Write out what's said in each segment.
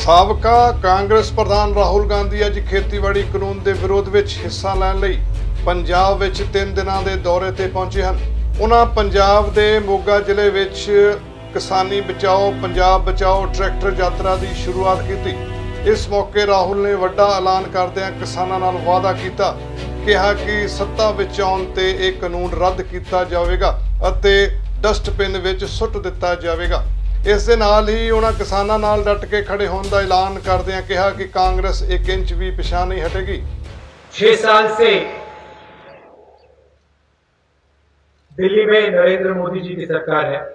ਸਾਬਕਾ ਕਾਂਗਰਸ ਪ੍ਰਧਾਨ ਰਾਹੁਲ ਗਾਂਧੀ ਅੱਜ ਖੇਤੀਬਾੜੀ ਕਾਨੂੰਨ ਦੇ ਵਿਰੋਧ ਵਿੱਚ ਹਿੱਸਾ ਲੈਣ ਲਈ ਪੰਜਾਬ ਵਿੱਚ 3 ਦਿਨਾਂ ਦੇ ਦੌਰੇ ਤੇ ਪਹੁੰਚੇ ਹਨ। ਉਹਨਾਂ ਪੰਜਾਬ ਦੇ ਮੋਗਾ ਜ਼ਿਲ੍ਹੇ ਵਿੱਚ ਕਿਸਾਨੀ ਬਚਾਓ ਪੰਜਾਬ ਬਚਾਓ ਟਰੈਕਟਰ ਯਾਤਰਾ ਦੀ ਸ਼ੁਰੂਆਤ ਕੀਤੀ। ਇਸ ਮੌਕੇ ਰਾਹੁਲ ਨੇ ਵੱਡਾ ਐਲਾਨ ਕਰਦਿਆਂ ਕਿਸਾਨਾਂ ਨਾਲ ਵਾਅਦਾ ਕੀਤਾ, ਕਿਹਾ ਕਿ ਸੱਤਾ ਵਿੱਚ ਆਉਣ ਤੇ ਇਹ ਕਾਨੂੰਨ ਰੱਦ ਕੀਤਾ ਜਾਵੇਗਾ ਅਤੇ ਡਸਟਬਿਨ ਵਿੱਚ ਸੁੱਟ ਦਿੱਤਾ ਜਾਵੇਗਾ। इस दे नाल ही उन्होंने किसानों नाल डट के खड़े होने का ऐलान करदे कहा कि कांग्रेस 1 इंच भी पिछा नहीं हटेगी। 6 साल से दिल्ली में नरेंद्र मोदी जी की सरकार है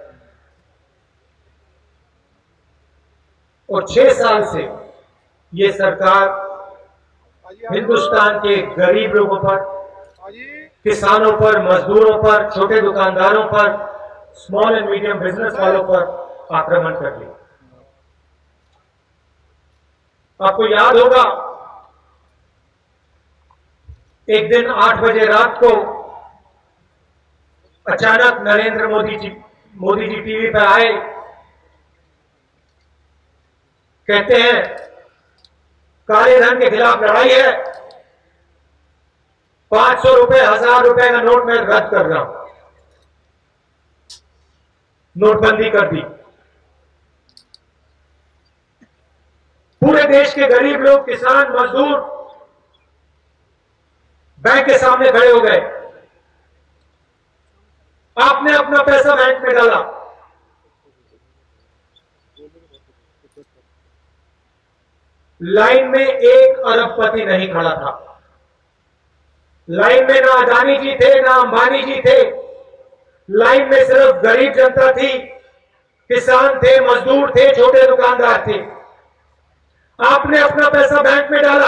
और 6 साल से ये सरकार हिंदुस्तान के गरीब लोगों पर, किसानों पर, मजदूरों पर, छोटे दुकानदारों पर, स्मॉल एंड मीडियम बिजनेस वालों पर आक्रमण कर लिया। आपको याद होगा एक दिन 8 बजे रात को अचानक नरेंद्र मोदी जी टीवी पर आए, कहते हैं काले धन के खिलाफ लड़ाई है, 500 रुपए 1000 रुपए का नोट मैं रद्द कर रहा हूं। नोटबंदी कर दी। पूरे देश के गरीब लोग, किसान, मजदूर बैंक के सामने खड़े हो गए। आपने अपना पैसा बैंक में डाला, लाइन में एक अरबपति नहीं खड़ा था। लाइन में ना अदानी जी थे, ना अंबानी जी थे। लाइन में सिर्फ गरीब जनता थी, किसान थे, मजदूर थे, छोटे दुकानदार थे। आपने अपना पैसा बैंक में डाला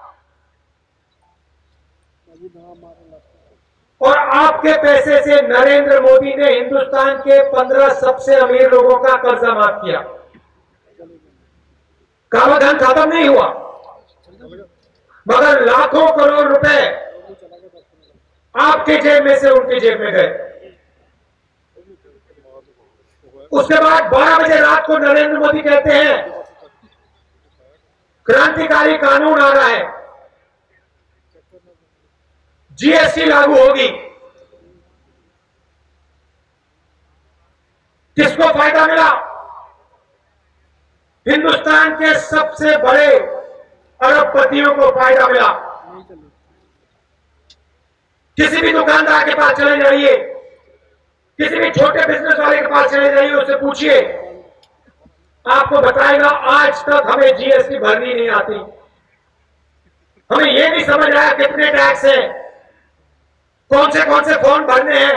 और आपके पैसे से नरेंद्र मोदी ने हिंदुस्तान के 15 सबसे अमीर लोगों का कर्जा माफ किया। काला धन खत्म नहीं हुआ, मगर लाखों करोड़ रुपए आपके जेब में से उनकी जेब में गए। उसके बाद 12 बजे रात को नरेंद्र मोदी कहते हैं क्रांतिकारी कानून आ रहा है, जीएसटी लागू होगी। किसको फायदा मिला? हिंदुस्तान के सबसे बड़े अरबपतियों को फायदा मिला। किसी भी दुकानदार के पास चले जाइए, किसी भी छोटे बिजनेस वाले के पास चले जाइए, उससे पूछिए, आपको बताएगा आज तक हमें जीएसटी भरनी नहीं आती, हमें यह नहीं समझ आया कितने टैक्स हैं, कौन से फॉर्म भरने हैं।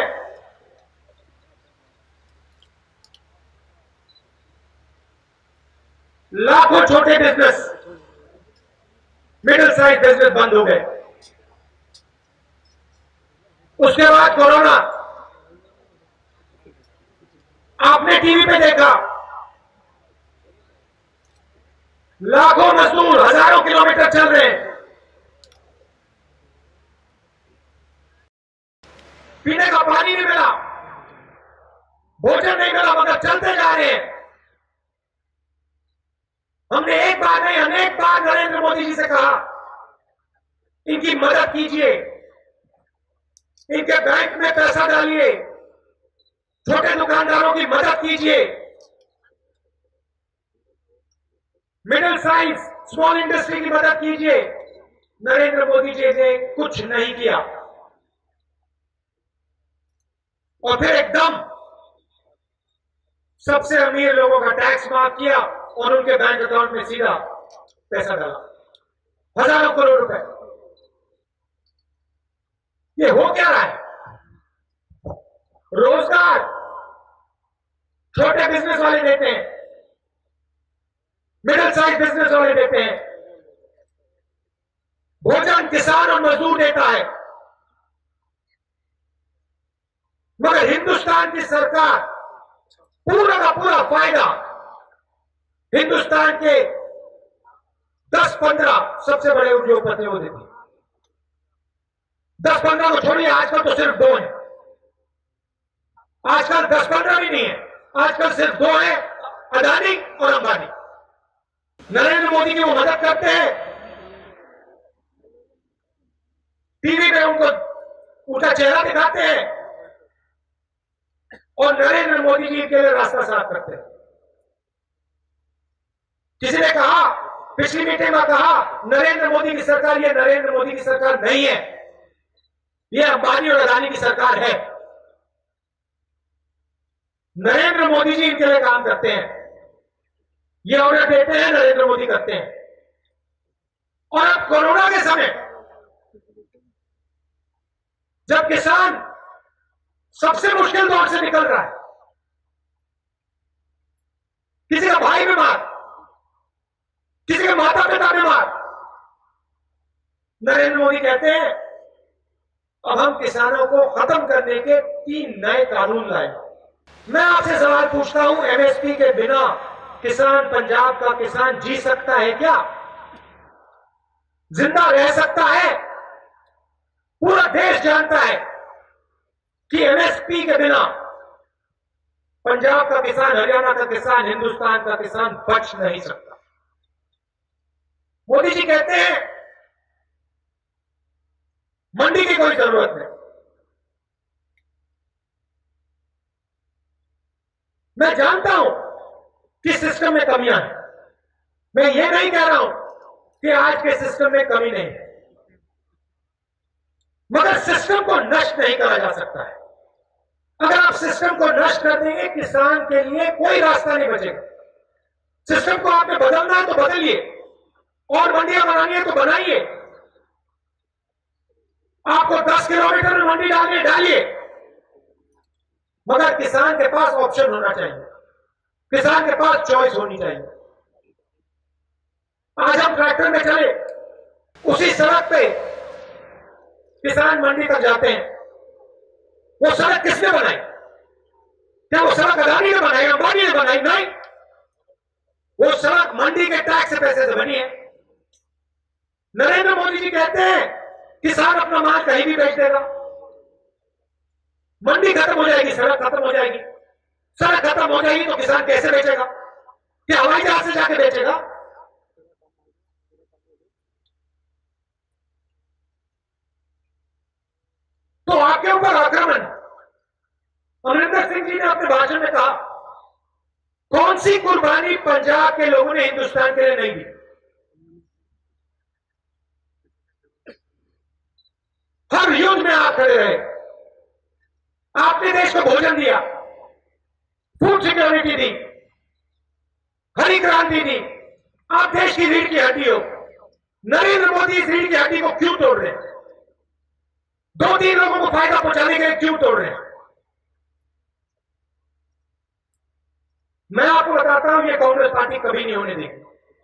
लाखों छोटे बिजनेस, मिडिल साइज बिजनेस बंद हो गए। उसके बाद कोरोना, आपने टीवी पे देखा, लाखों मजदूर हजारों किलोमीटर चल रहे हैं, पीने का पानी नहीं मिला, भोजन नहीं मिला, मगर चलते जा रहे हैं। हमने एक बार नहीं अनेक बार नरेंद्र मोदी जी से कहा, इनकी मदद कीजिए, इनके बैंक में पैसा डालिए, छोटे दुकानदारों की मदद कीजिए, मिडिल साइज स्मॉल इंडस्ट्री की मदद कीजिए। नरेंद्र मोदी जी ने कुछ नहीं किया और फिर एकदम सबसे अमीर लोगों का टैक्स माफ किया और उनके बैंक अकाउंट में सीधा पैसा डाला, हजारों करोड़ रुपए। ये हो क्या रहा है? रोजगार छोटे बिजनेस वाले देते हैं, मिडिल साइज बिजनेस वाले देते हैं, भोजन किसान और मजदूर देता है, मगर हिंदुस्तान की सरकार पूरा का पूरा फायदा हिंदुस्तान के 10-15 सबसे बड़े उद्योगपतियों को देती है। 10-15 को छोड़िए, आजकल तो सिर्फ 2 हैं। आजकल 10-15 भी नहीं है, आजकल सिर्फ 2 है, अदानी और अंबानी। नरेंद्र मोदी की वो मदद करते हैं, टीवी पे उनको उनका चेहरा दिखाते हैं और नरेंद्र मोदी जी के लिए रास्ता साफ करते हैं। किसी ने कहा, पिछली मीटिंग में कहा, नरेंद्र मोदी की सरकार, ये नरेंद्र मोदी की सरकार नहीं है, ये अंबानी और अदानी की सरकार है। नरेंद्र मोदी जी इनके लिए काम करते हैं, ये ऑर्डर देते हैं, नरेंद्र मोदी करते हैं। और अब कोरोना के समय जब किसान सबसे मुश्किल दौर से निकल रहा है, किसी का भाई बीमार, किसी के माता पिता बीमार, नरेंद्र मोदी कहते हैं अब हम किसानों को खत्म करने के 3 नए कानून लाएंगे। मैं आपसे सवाल पूछता हूं, एमएसपी के बिना किसान, पंजाब का किसान जी सकता है क्या? जिंदा रह सकता है? पूरा देश जानता है कि एमएसपी के बिना पंजाब का किसान, हरियाणा का किसान, हिंदुस्तान का किसान बच नहीं सकता। मोदी जी कहते हैं मंडी की कोई जरूरत नहीं। मैं जानता हूं कि सिस्टम में कमियां हैं, मैं ये नहीं कह रहा हूं कि आज के सिस्टम में कमी नहीं है, मगर सिस्टम को नष्ट नहीं करा जा सकता है। अगर आप सिस्टम को नष्ट कर देंगे, किसान के लिए कोई रास्ता नहीं बचेगा। सिस्टम को आपने बदलना है तो बदलिए, और मंडियां बनानी है तो बनाइए। आपको 10 किलोमीटर में मंडी डालनी डालिए, मगर किसान के पास ऑप्शन होना चाहिए, किसान के पास चॉइस होनी चाहिए। आज हम ट्रैक्टर में चले, उसी सड़क पे किसान मंडी तक जाते हैं। वो सड़क किसने बनाई? क्या वो सड़क अदानी ने बनाई, अंबानी ने बनाई? नहीं, वो सड़क मंडी के टैक्स से पैसे से बनी है। नरेंद्र मोदी जी कहते हैं किसान अपना माल कहीं भी बेच देगा, मंडी खत्म हो जाएगी, सड़क खत्म हो जाएगी। सड़क खत्म हो जाएगी तो किसान कैसे बेचेगा? क्या हवाई जहाज से जाके बेचेगा? तो आपके ऊपर आक्रमण। अमरिंदर सिंह जी ने अपने भाषण में कहा, कौन सी कुर्बानी पंजाब के लोगों ने हिंदुस्तान के लिए नहीं दी? हर युद्ध में आप खड़े रहे, आपने देश को भोजन दिया, फूड सिक्योरिटी दी, हरी क्रांति दी। आप देश की रीढ़ की हड्डी हो। नरेंद्र मोदी इस रीढ़ की हड्डी को क्यों तोड़ रहे हैं? 2-3 लोगों को फायदा पहुंचाने के लिए क्यों तोड़ रहे हैं? मैं आपको बताता हूं, ये कांग्रेस पार्टी कभी नहीं होने देगी।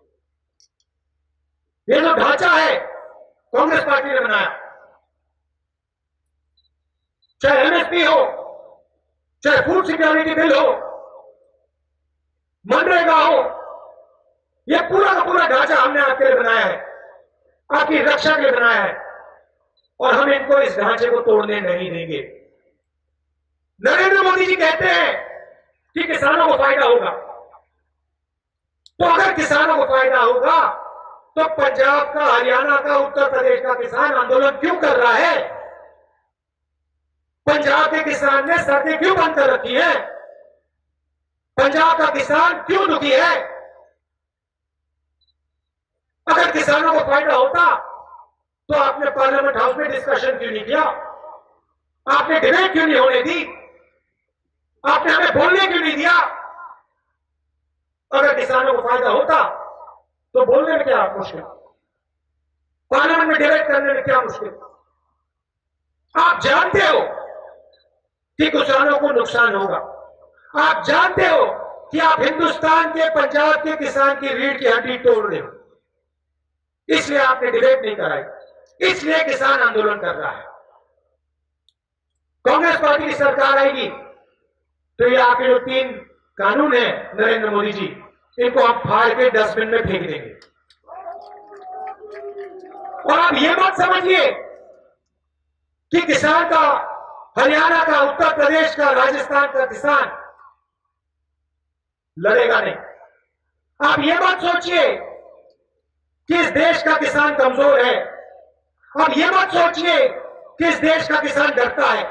ये जो ढांचा है कांग्रेस पार्टी ने बनाया, चाहे एमएसपी हो, चाहे फूड सिक्योरिटी बिल हो, मनरेगा हो, यह पूरा का पूरा ढांचा हमने आपके लिए बनाया है, आपकी रक्षा के लिए बनाया है, और हम इनको इस ढांचे को तोड़ने नहीं देंगे। नरेंद्र मोदी जी कहते हैं कि किसानों को फायदा होगा, तो अगर किसानों को फायदा होगा तो पंजाब का, हरियाणा का, उत्तर प्रदेश का किसान आंदोलन क्यों कर रहा है? पंजाब के किसान ने सड़कें क्यों बंद कर रखी है? पंजाब का किसान क्यों दुखी है? अगर किसानों को फायदा होता तो आपने पार्लियामेंट हाउस में डिस्कशन क्यों नहीं किया? आपने डिबेट क्यों नहीं होने दी? आपने हमें बोलने क्यों नहीं दिया? अगर किसानों को फायदा होता तो बोलने में क्या मुश्किल, पार्लियामेंट में डिबेट करने में क्या मुश्किल? आप जानते हो कि किसानों को नुकसान होगा, आप जानते हो कि आप हिंदुस्तान के, पंजाब के किसान की रीढ़ की हड्डी तोड़ रहे हो, इसलिए आपने डिबेट नहीं कराई, इसलिए किसान आंदोलन कर रहा है। कांग्रेस पार्टी की सरकार आएगी तो ये आपके जो 3 कानून है नरेंद्र मोदी जी, इनको आप फाड़ के डस्टबिन में फेंक देंगे। और आप ये बात समझिए कि किसान का, हरियाणा का, उत्तर प्रदेश का, राजस्थान का किसान लड़ेगा नहीं। आप ये बात सोचिए कि इस देश का किसान कमजोर है। अब ये मत सोचिए कि इस देश का किसान डरता है।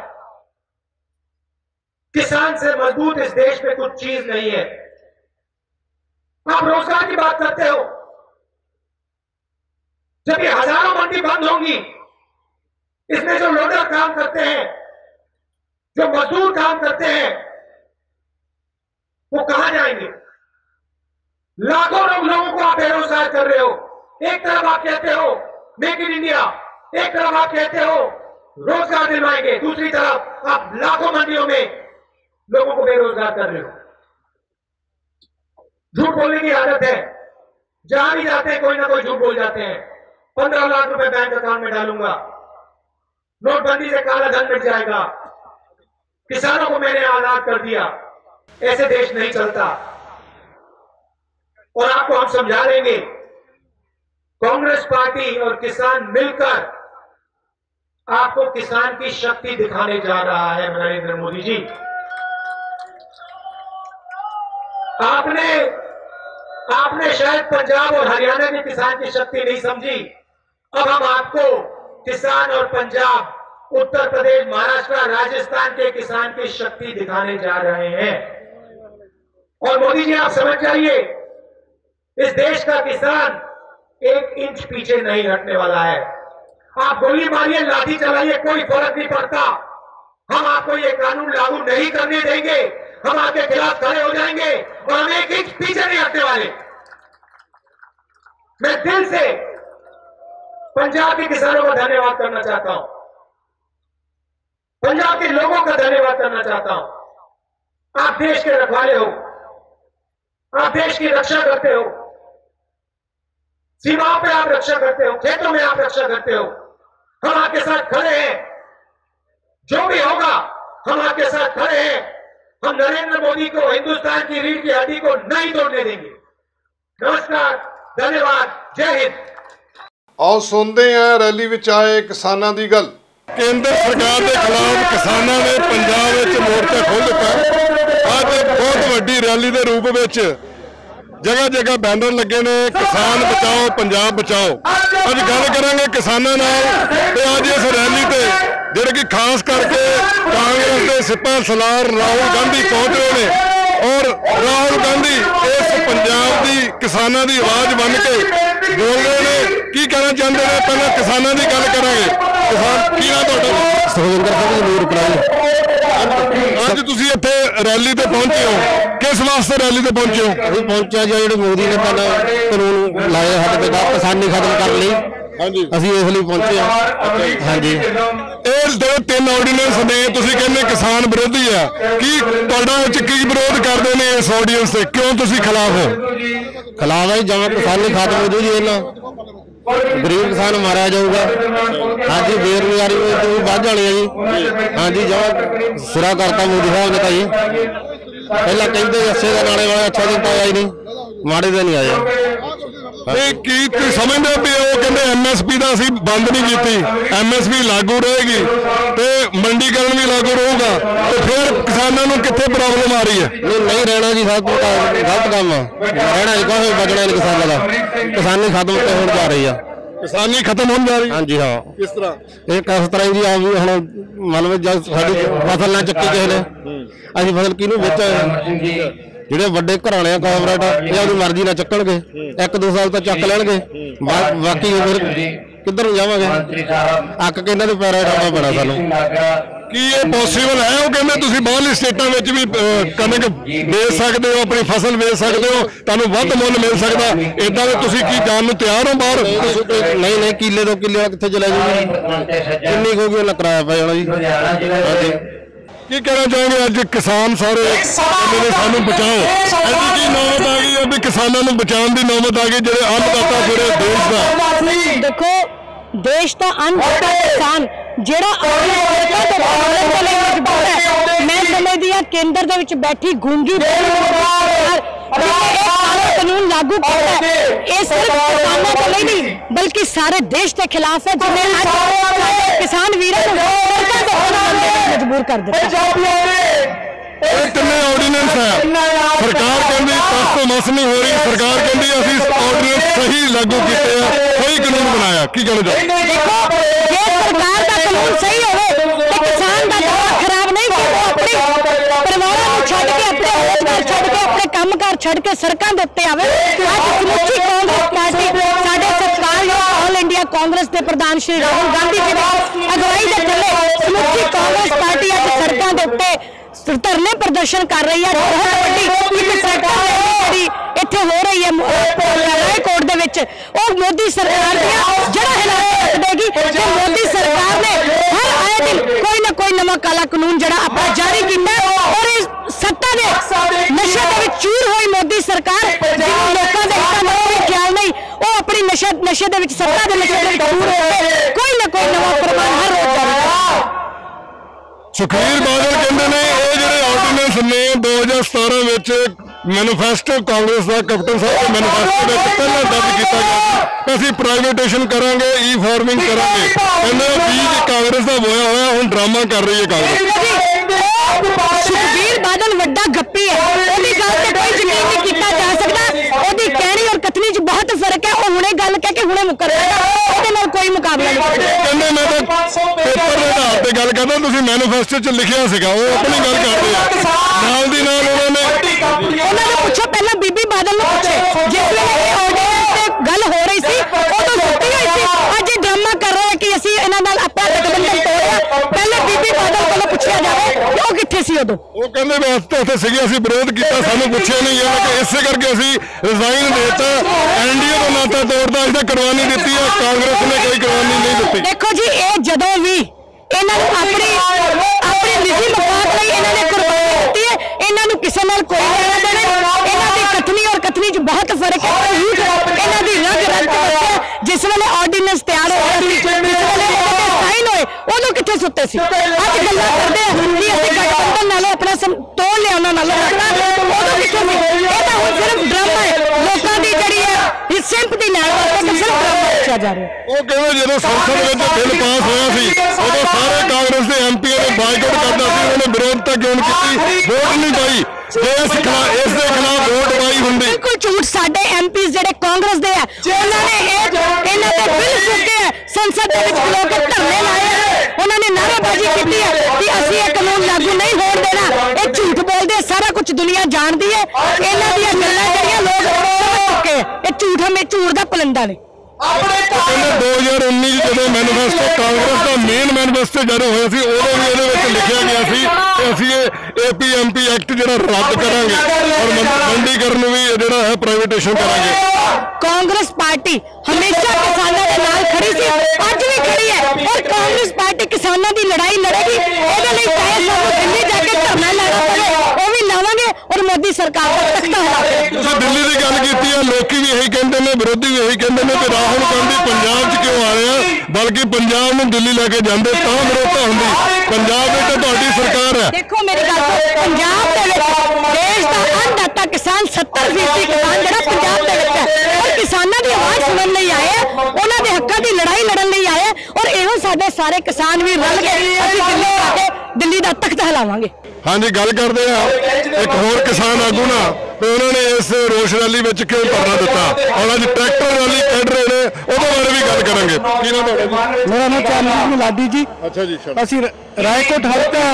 किसान से मजबूत इस देश में कुछ चीज नहीं है। आप रोजगार की बात करते हो, जब ये हजारों मंडी बंद होंगी, इसमें जो लोडर काम करते हैं, जो मजदूर काम करते हैं, वो कहां जाएंगे? लाखों लोगों को आप बेरोजगार कर रहे हो। एक तरफ आप कहते हो मेक इन इंडिया, एक तरफ आप कहते हो रोजगार दिलवाएंगे, दूसरी तरफ आप लाखों मंडियों में लोगों को बेरोजगार कर रहे हो। झूठ बोलने की आदत है, जहां भी जाते हैं कोई ना कोई झूठ बोल जाते हैं। 15 लाख रुपए बैंक अकाउंट में डालूंगा, नोटबंदी से काला धन मिट जाएगा, किसानों को मैंने आजाद कर दिया। ऐसे देश नहीं चलता। और आपको हम समझा देंगे, कांग्रेस पार्टी और किसान मिलकर आपको किसान की शक्ति दिखाने जा रहा है। नरेंद्र मोदी जी, आपने शायद पंजाब और हरियाणा के किसान की शक्ति नहीं समझी। अब हम आपको किसान और पंजाब, उत्तर प्रदेश, महाराष्ट्र, राजस्थान के किसान की शक्ति दिखाने जा रहे हैं। और मोदी जी आप समझ जाइए, इस देश का किसान 1 इंच पीछे नहीं हटने वाला है। आप गोली मारिए, लाठी चलाइए, कोई फर्क नहीं पड़ता। हम आपको ये कानून लागू नहीं करने देंगे। हम आपके खिलाफ खड़े हो जाएंगे और हम 1 इंच पीछे नहीं हटने वाले। मैं दिल से पंजाब के किसानों का धन्यवाद करना चाहता हूं, पंजाब के लोगों का धन्यवाद करना चाहता हूं। आप देश के रखवाले हो, आप देश की रक्षा करते हो, सीमाओं पे आप रक्षा करते हो, खेतों में आप रक्षा करते हो। हम आपके साथ खड़े हैं, जो भी होगा हम आपके साथ खड़े हैं। हम नरेंद्र मोदी को, हिंदुस्तान की रीढ़ की हड्डी को नहीं तोड़ने देंगे। नमस्कार, धन्यवाद, जय हिंद। आओ सुनते हैं रैली विच आए किसानां दी गल। केंद्र सरकार के खिलाफ किसानों ने पंजाब विच मोर्चा खोल दिता। आज बहुत वड्डी रैली के रूप में जगह जगह बैनर लगे ने, किसान बचाओ पंजाब बचाओ। अज गल करांगे किसानों नाल ते अज इस रैली ते जिहड़े कि खास करके कांग्रेस के सिपा सलार राहुल गांधी पहुंच रहे हैं और राहुल गांधी इस पंजाब की किसानों की आवाज बन के बोल रहे हैं। की कहना चाहते हैं? पहले किसानों की गल करांगे। किसान की नाम तुहाडा? सुखविंदर सिंह नूरपुरा। अज तुसीं इत्थे रैली ते पहुंचे हो, किस वास्ते रैली ते पहुंचे हो? अभी पहुंचा जो जिहड़े मोदी ने कानून लाए साडे ते किसानी खत्म कर ली, ਅਸੀਂ ਇਸ ਲਈ ਪਹੁੰਚੇ ਹਾਂ। ਹਾਂਜੀ, ਇਹ ਦੋ 3 ਆਰਡੀਨੈਂਸ ਨੇ, ਤੁਸੀਂ ਕਹਿੰਦੇ ਕਿਸਾਨ ਵਿਰੋਧੀ ਆ, ਕੀ ਤੁਹਾਡਾ ਵਿੱਚ ਕੀ ਵਿਰੋਧ ਕਰਦੇ ਨੇ ਇਸ ਆਰਡੀਨੈਂਸ ਤੇ? ਕਿਉਂ ਤੁਸੀਂ ਖਿਲਾਫ ਹੋ? ਖਿਲਾਫ ਹੈ ਜਿਵੇਂ ਕਿਸਾਨੀ ਖਤਮ ਹੋ ਜੂਗੀ, ਇਹਨਾਂ ਗਰੀਬ ਕਿਸਾਨ ਮਾਰਿਆ ਜਾਊਗਾ। ਹਾਂਜੀ, ਬੇਰੁਜ਼ਗਾਰੀ ਵਿੱਚ ਵੱਧ ਜਾਣੀ ਹੈ ਜੀ। ਹਾਂਜੀ, ਜਿਵੇਂ ਸਿਰਾ ਕਰਤਾ ਮੋਦੀ ਸਾਹਿਬ ਨੇ ਤਾਂ ਜੀ। ਪਹਿਲਾਂ ਕਹਿੰਦੇ ਅੱਛੇ ਦਾ ਨਾਲੇ ਵਾਲਾ ਅੱਛਾ ਦਿਨ ਤਾਂ ਆਇਆ ਹੀ ਨਹੀਂ, ਮਾੜੇ ਦਾ ਨਹੀਂ ਆਇਆ। ਕੀ ਤੁਸੀਂ ਸਮਝਦੇ ਹੋ ਵੀ ਉਹ ਕਹਿੰਦੇ MSP ਦਾ ਅਸੀਂ ਬੰਦ ਨਹੀਂ ਕੀਤੀ, MSP ਲਾਗੂ ਰਹੇਗੀ ਤੇ ਮੰਡੀਕਰਨ ਵੀ ਲਾਗੂ ਰਹੂਗਾ, ਤੇ ਫਿਰ ਕਿਸਾਨਾਂ ਨੂੰ ਕਿੱਥੇ ਪ੍ਰੋਬਲਮ ਆ ਰਹੀ ਹੈ? ਨਹੀਂ ਰਹਿਣਾ ਜੀ, ਸਭ ਤੋਂ ਗਲਤ ਕੰਮ ਆ। ਰਹਿਣਾ ਨਹੀਂ, ਕੋਈ ਬਚਣਾ ਨਹੀਂ ਕਿਸਾਨਾਂ ਦਾ। ਕਿਸਾਨੀ ਖਤਮ ਤੇ ਹੋਣ ਜਾ ਰਹੀ ਆ। ਕਿਸਾਨੀ ਖਤਮ ਹੋਣ ਜਾ ਰਹੀ? ਹਾਂਜੀ ਹਾਂ। ਕਿਸ ਤਰ੍ਹਾਂ? ਇਹ ਕਿਸ ਤਰ੍ਹਾਂ ਜੀ ਆ ਵੀ ਹੁਣ ਮੰਨ ਲਓ ਜਦ ਸਾਡੀ ਫਸਲ ਨਾ ਚੱਕੀ ਕਿਸੇ ਨੇ, ਅਸੀਂ ਫਸਲ ਕਿਹਨੂੰ ਵੇਚਾਂਗੇ? ਜਿਹੜੇ ਵੱਡੇ ਘਰਾਣੇ ਆ ਕਾਮਰੇਡ, ਇਹ ਆਪਣੀ ਮਰਜ਼ੀ ਨਾਲ ਚੱਕਣਗੇ, 1-2 ਸਾਲ ਤਾਂ ਚੱਕ ਲੈਣਗੇ, ਬਾਕੀ ਫਿਰ ਕਿੱਧਰ ਨੂੰ ਜਾਵਾਂਗੇ? ਅੱਕ ਕੇ ਇਹਨਾਂ ਦੇ ਪੈਰਾਂ ਹਟਾਉਣਾ ਪੈਣਾ ਸਾਨੂੰ। ਕੀ ਇਹ ਪੋਸੀਬਲ ਹੈ? ਉਹ ਕਹਿੰਦੇ ਤੁਸੀਂ ਬਾਹਰਲੀ ਸਟੇਟਾਂ ਵਿੱਚ ਵੀ ਕਣਕ ਵੇਚ ਸਕਦੇ ਹੋ, ਆਪਣੀ ਫਸਲ ਵੇਚ ਸਕਦੇ ਹੋ, ਤੁਹਾਨੂੰ ਵੱਧ ਮੁੱਲ ਮਿਲ ਸਕਦਾ। ਏਦਾਂ ਦੇ ਤੁਸੀਂ ਕੀ ਜਾਣ ਨੂੰ ਤਿਆਰ ਹੋ ਬਾਹਰ? ਨਹੀਂ, ਕਿੱਲੇ 2 ਕਿੱਲੇ ਕਿੱਥੇ ਚਲੇ ਜਾਊਗੀ? ਕਿੰਨੀ ਹੋਊਗੀ ਉਹਨਾਂ ਕਿਰਾਇਆ ਪੈ ਜਾਣਾ ਜੀ। ਕੀ ਕਹਿਣਾ ਚਾਹੋਗੇ? ਅੱਜ ਕਿਸਾਨ ਸਾਰੇ ਸਾਨੂੰ ਬਚਾਓ, ਐਡੀ ਕੀ ਨੌਬਤ ਆ ਗਈ ਹੈ ਵੀ ਕਿਸਾਨਾਂ ਨੂੰ ਬਚਾਉਣ ਦੀ ਨੌਬਤ ਆ ਗਈ, ਜਿਹੜੇ ਅੰਨਦਾਤਾ ਪੂਰੇ ਦੇਸ਼ ਦਾ। ਦੇਖੋ, ਦੇਸ਼ ਦਾ ਅੰਨਦਾਤਾ ਕਿਸਾਨ ਜਿਹੜਾ ਆਪਣੇ ਖੇਤਾਂ ਤੋਂ ਬਾਹਰ ਦੇ ਲਈ ਮਜਬੂਰ ਹੈ। ਮੈਂ ਸਮਝਦੀ ਹਾਂ ਕੇਂਦਰ ਦੇ ਵਿੱਚ ਬੈਠੀ ਗੂੰਗੀ कानून लागू किया है, ये सिर्फ किसानों को नहीं बल्कि सारे देश के खिलाफ है, जिन्हें किसान वीरों को मजबूर कर दिया। कितने ऑर्डीनेंस है सरकार कहती पास तो मस नहीं हो रही सरकार कहती असं ऑर्डीनेंस सही लागू किए सही कानून बनाया की कहना चाहते देखो जे सरकार का कानून सही हो किसान का दिमाग खराब नहीं कि वो अपने परिवारों को छड़ के अपने रोजगार छड़ के अपने कामकार छड़ के सड़कों के उत्ते आवे आज समूची कांग्रेस पार्टी साडे सत्कारयोग ऑल इंडिया कांग्रेस के प्रधान श्री राहुल गांधी जी की अगवाई के थले समूची कांग्रेस पार्टी आज सड़कों के उत्ते धरने प्रदर्शन कर रही है बहुत बड़ी इत्थे हो रही है रायकोट दे विच और मोदी सरकार जड़ा हिलावट देगी कि मोदी सरकार ने हर आए दिन कोई ना कोई नवा काला कानून जड़ा अपना जारी किया और इस सत्ता दे नशे दे विच चूर हुई मोदी सरकार जिन्हों लोगों के हितों का कोई ख्याल नहीं वो अपनी नशे दे विच सत्ता दे नशे दे विच चूर होके कोई ना कोई नवा फरमान हर रोज जारी सुखबीर बादल कहते हैं ये जो ऑर्डीनेंस ने 2017 मैनीफेस्टो कांग्रेस का कैप्टन साहब के मैनीफेस्टो पहले दर्ज किया गया असं प्राइवेटेशन करांगे ई फार्मिंग करांगे कहते बीज कांग्रेस का बोया होया हुण ड्रामा कर रही है कांग्रेस सुखबीर बादल वड्डा गप्पी है ओदी गल ते कोई यकीन नहीं किया जा सकता ओदी कहनी और कथनी च बहुत फर्क है वो हुणे गल कह के हुणे मुकर जाएगा ओदे नाल कोई मुकाबला नहीं कहते मैं तो पेपर के आधार पर गल करदा तुसीं मैनीफेस्टो च लिखिया सीगा वो अपनी गल करदे आ नाल दी नाल उन्होंने पूछो पहला बीबी बादल ने पूछे जिस वेले ऑर्डिनेंस ते गल हो रही सी उदों सुत्ती होई सी अज ड्रामा कर रहे कि असीं इन्हां नाल अपना गठबंधन तोड़िया पहले बीबी बादल कोलों पुछिया जावे कि वो कित्थे सी उदों वो कहते वास्ते उत्थे सीगे असीं विरोध किया सानूं पुछिया नहीं है कि इसे करके असीं रिजाइन देता एनडीए का नाता तोड़ता असीं कुर्बानी दी है कांग्रेस ने कोई कुर्बानी नहीं दी देखो जी ये जदों भी इन्हां नूं अपनी निजी मफाद लई इन्हां ने कुर्बानी दी है इन्हां नूं किसे नाल कोई लेना देना इन्हां दी कथनी और कथनी च बहुत फर्क है इन्हां दी रग जिस वेले ऑर्डीनेंस तैयार होया सी जिस वेले साइन होए उदों कित्थे सुत्ते सी अज गल्लां करदे कि असीं गठबंधन नालों अपना तोड़ लिया उन्हां नालों उदों कित्थे सी ये तां हुण सिर्फ ड्रामा है लोकां दी जिहड़ी है सिंपथी लैण वास्ते सिर्फ ड्रामा रचिया जा रहा है वो कहते जो संसद में बिल पास होया सी उदों सारे कांग्रेस के एमपी ने बाइकआउट करता सी उन्होंने विरोधता क्यों की वोट नहीं पाई इस दे खिलाफ वोट पाई हुंदी बिल्कुल झूठ साडे एमपी जिहड़े कांग्रेस दे है उन्होंने इन्हां दे बिल फूके है संसद दे विच खलो के धरने लाए हैं उन्होंने नारेबाजी की है कि असीं ये कानून लागू नहीं होण देना ये झूठ बोलदे सारा कुछ दुनिया जानती है इन्हां दी गल्लां जिहड़ियां लोग समझ चुके हैं ये झूठ हमें झूठ दा पलंदा ने 2019 जो मैनीफेस्टो कांग्रेस का मेन मैनीफेस्टो जो होया सी उहदे भी इहदे विच लिखिया गया सी कि असीं एपीएमपी एक्ट जिहड़ा रद्द करांगे और मंडीकरण भी जिहड़ा है प्राइवेटेशन करांगे कांग्रेस पार्टी हमेशा किसानों के नाल खड़ी सी अज भी खड़ी है और कांग्रेस पार्टी किसानों की लड़ाई लड़ेगी इहदे लई चाहे सानूं दिल्ली जाके धरना लाना पवे वो भी लावांगे और मोदी सरकार का तख्ता हिलावांगे तुसीं दिल्ली की गल कीती है लोकी भी यही कहते हैं विरोधी भी यही कहते हैं कि राहुल गांधी पंजाब च क्यों आ रहे हैं बल्कि पंजाब में दिल्ली लेके जाते तां विरोधता होंदी पंजाब में तो तुहाडी सरकार है देखो मेरी गल पंजाब दे विच देश का अन्नदाता किसान 70% किसान जिहड़ा पंजाब दे विच है और किसानां दी आवाज़ सुनन लई आए हैं उन्हां दे हक्कां दी लड़ाई लड़न लई आए हैं और इहो साडे सारे किसान भी रल के असीं दिल्ली जाके दिल्ली दा तख्त हिलावांगे हाँ जी गल करते हैं एक होर किसान आगू ना तो उन्होंने इस रोष रैली में क्यों धरना दिता और अज ट्रैक्टर रैली कढ़ रहे हैं उहदे बारे भी गल करांगे की नाम है मेरा नाम चांदनी लाडी जी अच्छा जी ਅਸੀਂ ਰਾਏਕੋਟ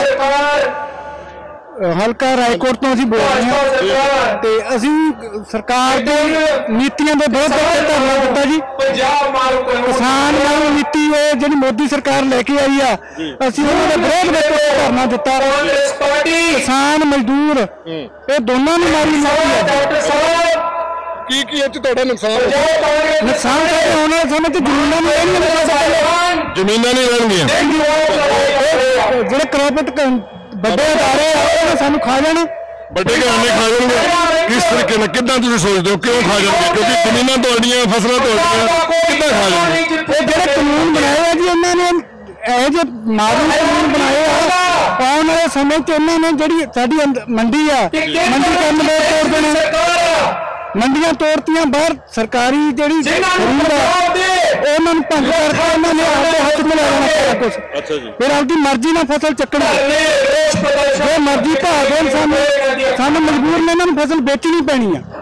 ਹਲਕਾ ਰਾਏਕੋਟ ਤੋਂ ਅਸੀਂ ਬੋਲ ਰਹੇ ਹਾਂ ਤੇ ਅਸੀਂ ਸਰਕਾਰ ਦੇ ਨੀਤੀਆਂ ਦੇ ਵਿਰੁੱਧ ਧਰਨਾ ਦਿੱਤਾ ਜੀ ਕਿਸਾਨ ਨਾਲ ਨੀਤੀ ਇਹ ਜਿਹੜੀ ਮੋਦੀ ਸਰਕਾਰ ਲੈ ਕੇ ਆਈ ਆ ਅਸੀਂ ਉਹਨਾਂ ਦੇ ਵਿਰੋਧ ਵਿੱਚ ਧਰਨਾ ਦਿੱਤਾ ਕਿਸਾਨ ਮਜ਼ਦੂਰ ਇਹ ਦੋਨਾਂ ਨੂੰ ਮਾਰੀ ਜਾਂਦੀ ਹੈ ਕੀ ਇਹ ਚ ਤੁਹਾਡਾ ਨੁਕਸਾਨ ਨੁਕਸਾਨ ਤਾਂ ਆਉਣ ਵਾਲੇ ਸਮੇਂ 'ਚ ਜ਼ਮੀਨਾਂ ਨੂੰ ਜ਼ਮੀਨਾਂ ਨਹੀਂ ਰਹਿਣਗੀਆਂ ਜਿਹੜੇ ਕਰੋਪਟ ਵੱਡੇ ਅਦਾਰੇ ਆ ਉਹ ਸਾਨੂੰ ਖਾ ਜਾਣ ਵੱਡੇ ਘਰਾਣੇ ਖਾ ਜਾਣਗੇ किस तरीके ਨਾਲ ਕਿੱਦਾਂ ਤੁਸੀਂ ਸੋਚਦੇ ਹੋ ਕਿਉਂ ਖਾ ਜਾਣਗੇ ਕਿਉਂਕਿ ਜ਼ਮੀਨਾਂ ਤੁਹਾਡੀਆਂ ਫਸਲਾਂ ਤੁਹਾਡੀਆਂ ਕਿੱਦਾਂ ਖਾ ਜਾਣਗੇ ਇਹ ਜਿਹੜੇ ਕਾਨੂੰਨ ਬਣਾਏ ਆ ਜੀ ਇਹਨਾਂ ਨੇ ਇਹ ਜੇ ਮਾਰੂ ਕਾਨੂੰਨ ਬਣਾਏ ਆ ਆਉਣ ਵਾਲੇ ਸਮੇਂ 'ਚ ਇਹਨਾਂ ਨੇ ਜਿਹੜੀ ਸਾਡੀ ਮੰਡੀ ਆ ਮੰਡੀ ਕੰਮ ਦੇ ਤੋੜ ਦੇਣੇ ਮੰਡੀਆਂ ਤੋੜਤੀਆਂ ਬਾਹਰ ਸਰਕਾਰੀ ਜਿਹੜੀ ਖਰੀਦ ਆ ਉਹਨਾਂ ਨੂੰ ਭੰਗ ਕਰਕੇ ਉਹਨਾਂ ਨੇ ਆਪਦੇ ਹੱਥ ਚ ਲੈ ਲੈਣਾ ਸਾਰਾ ਕੁਝ। ਅੱਛਾ ਜੀ। ਫਿਰ ਆਪਦੀ ਮਰਜ਼ੀ ਨਾਲ ਫਸਲ ਚੱਕਣੀ, ਜੋ ਮਰਜ਼ੀ ਭਾਅ ਦੇਣ ਸਾਨੂੰ ਮਜਬੂਰ ਨੇ ਇਹਨਾਂ ਨੂੰ ਫਸਲ ਵੇਚਣੀ ਪੈਣੀ ਆ।